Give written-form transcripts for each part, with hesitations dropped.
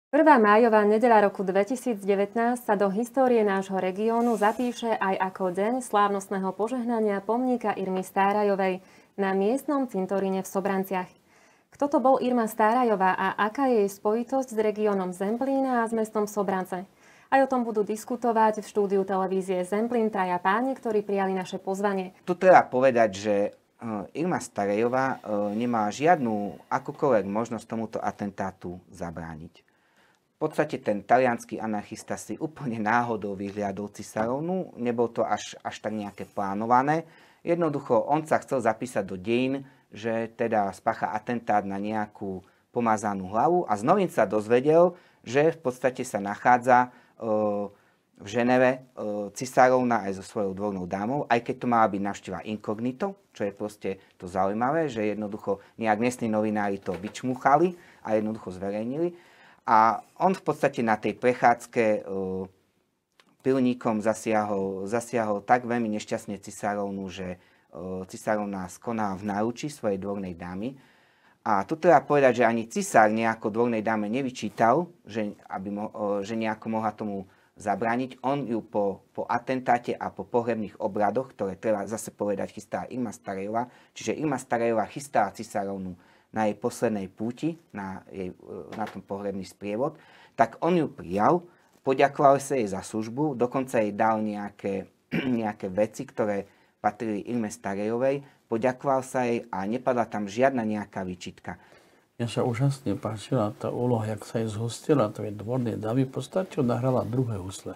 Prvá májová nedeľa roku 2019 sa do histórie nášho regiónu zapíše aj ako deň slávnostného požehnania pomníka Irmy Stárajovej na miestnom cintoríne v Sobranciach. Kto to bol Irma Stárajová a aká je jej spojitosť s regiónom Zemplína a s mestom Sobrance? Aj o tom budú diskutovať v štúdiu televízie Zemplín traja páni, ktorí prijali naše pozvanie. Tu treba povedať, že Irma Stárajová nemá žiadnu akúkoľvek možnosť tomuto atentátu zabrániť. V podstate ten taliansky anarchista si úplne náhodou vyhliadol cisárovnu, nebol to až tak nejaké plánované. Jednoducho on sa chcel zapísať do dejín, že teda spácha atentát na nejakú pomazanú hlavu a z novín sa dozvedel, že v podstate sa nachádza v Ženeve cisárovna aj so svojou dvornou dámou, aj keď to mala byť návšteva inkognito, čo je proste to zaujímavé, že jednoducho nejak miestni novinári to vyčmuchali a jednoducho zverejnili. A on v podstate na tej prechádzke pilníkom zasiahol tak veľmi nešťastne cisárovnu, že cisárovna skonala v náručí svojej dvornej dámy. A tu treba povedať, že ani cisár nejako dvornej dáme nevyčítal, že nejako mohla tomu zabrániť. On ju po atentáte a po pohrebných obradoch, ktoré treba zase povedať, chystá Irma Stárajová, čiže Irma Stárajová chystá cisárovnu na jej poslednej púti, na tom pohrebný sprievod, tak on ju prijal, poďakoval sa jej za službu, dokonca jej dal nejaké veci, ktoré patrili Irme Stárajovej, poďakoval sa jej a nepadla tam žiadna nejaká výčitka. Mne sa úžasne páčila tá úloha, jak sa jej zhostila tej dvornej dámy, v podstate nahrala druhé husle.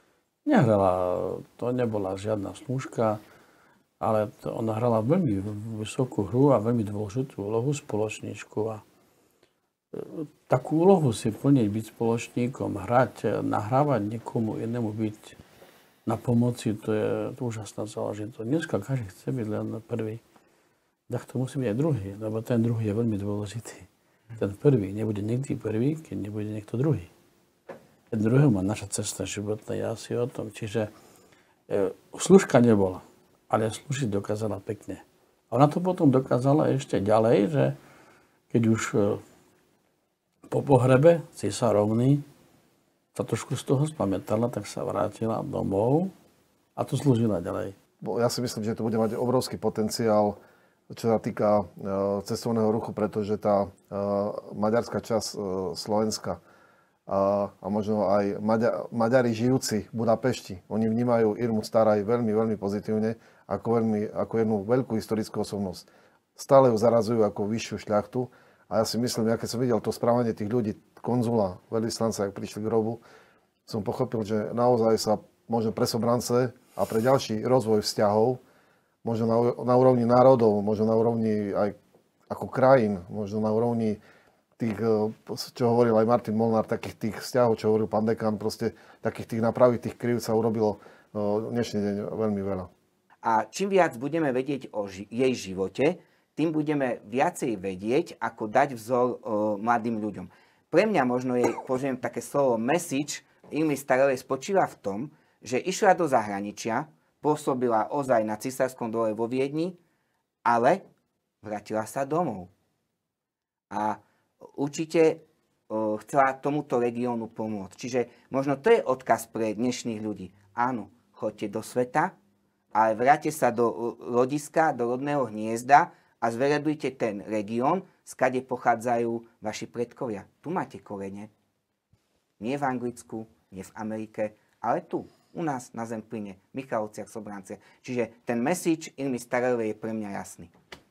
To nebola žiadna snúška, ale ona hrala veľmi vysokú hru a veľmi dôležitú úlohu spoločníčku. A takú úlohu si plniť, byť spoločníkom, hrať, nahrávať niekomu inému, byť na pomoci, to je úžasná záležitosť. Dneska každý chce byť len prvý. Tak to musí byť aj druhý, lebo ten druhý je veľmi dôležitý. Ten prvý nebude nikdy prvý, keď nebude niekto druhý. Ten druhý má naša cesta životná, ja si o tom. Čiže služka nebola, ale slúžiť dokázala pekne. A ona to potom dokázala ešte ďalej, že keď už po pohrebe cisárovny sa trošku z toho spamätala, tak sa vrátila domov a to slúžila ďalej. Ja si myslím, že to bude mať obrovský potenciál, čo sa týka cestovného ruchu, pretože tá maďarská časť Slovenska a možno aj Maďari žijúci v Budapešti, oni vnímajú Irmu Stáraj veľmi, veľmi pozitívne, ako jednu veľkú historickú osobnosť. Stále ju zarazujú ako vyššiu šľachtu a ja si myslím, keď som videl to správanie tých ľudí, konzula, veľvyslanca, ak prišli k grobu, som pochopil, že naozaj sa možno pre Sobrance a pre ďalší rozvoj vzťahov, možno na úrovni národov, možno na úrovni aj ako krajín, možno na úrovni tých, čo hovoril aj Martin Molnár, takých tých vzťahov, čo hovoril pán dekan, proste takých tých napravitých krivd sa urobilo dnešný deň veľmi veľa. A čím viac budeme vedieť o jej živote, tým budeme viacej vedieť, ako dať vzor mladým ľuďom. Pre mňa možno je, použijem také slovo message Irmy Stárajovej spočíva v tom, že išla do zahraničia, pôsobila ozaj na cisárskom dvore vo Viedni, ale vrátila sa domov. A určite chcela tomuto regiónu pomôcť. Čiže možno to je odkaz pre dnešných ľudí. Áno, choďte do sveta, ale vráťte sa do rodiska, do rodného hniezda a zveredujte ten región, skade pochádzajú vaši predkovia. Tu máte korene. Nie v Anglicku, nie v Amerike, ale tu, u nás na Zemplíne, Michalovciach, Sobranciach. Čiže ten message Irmy Stárajovej je pre mňa jasný.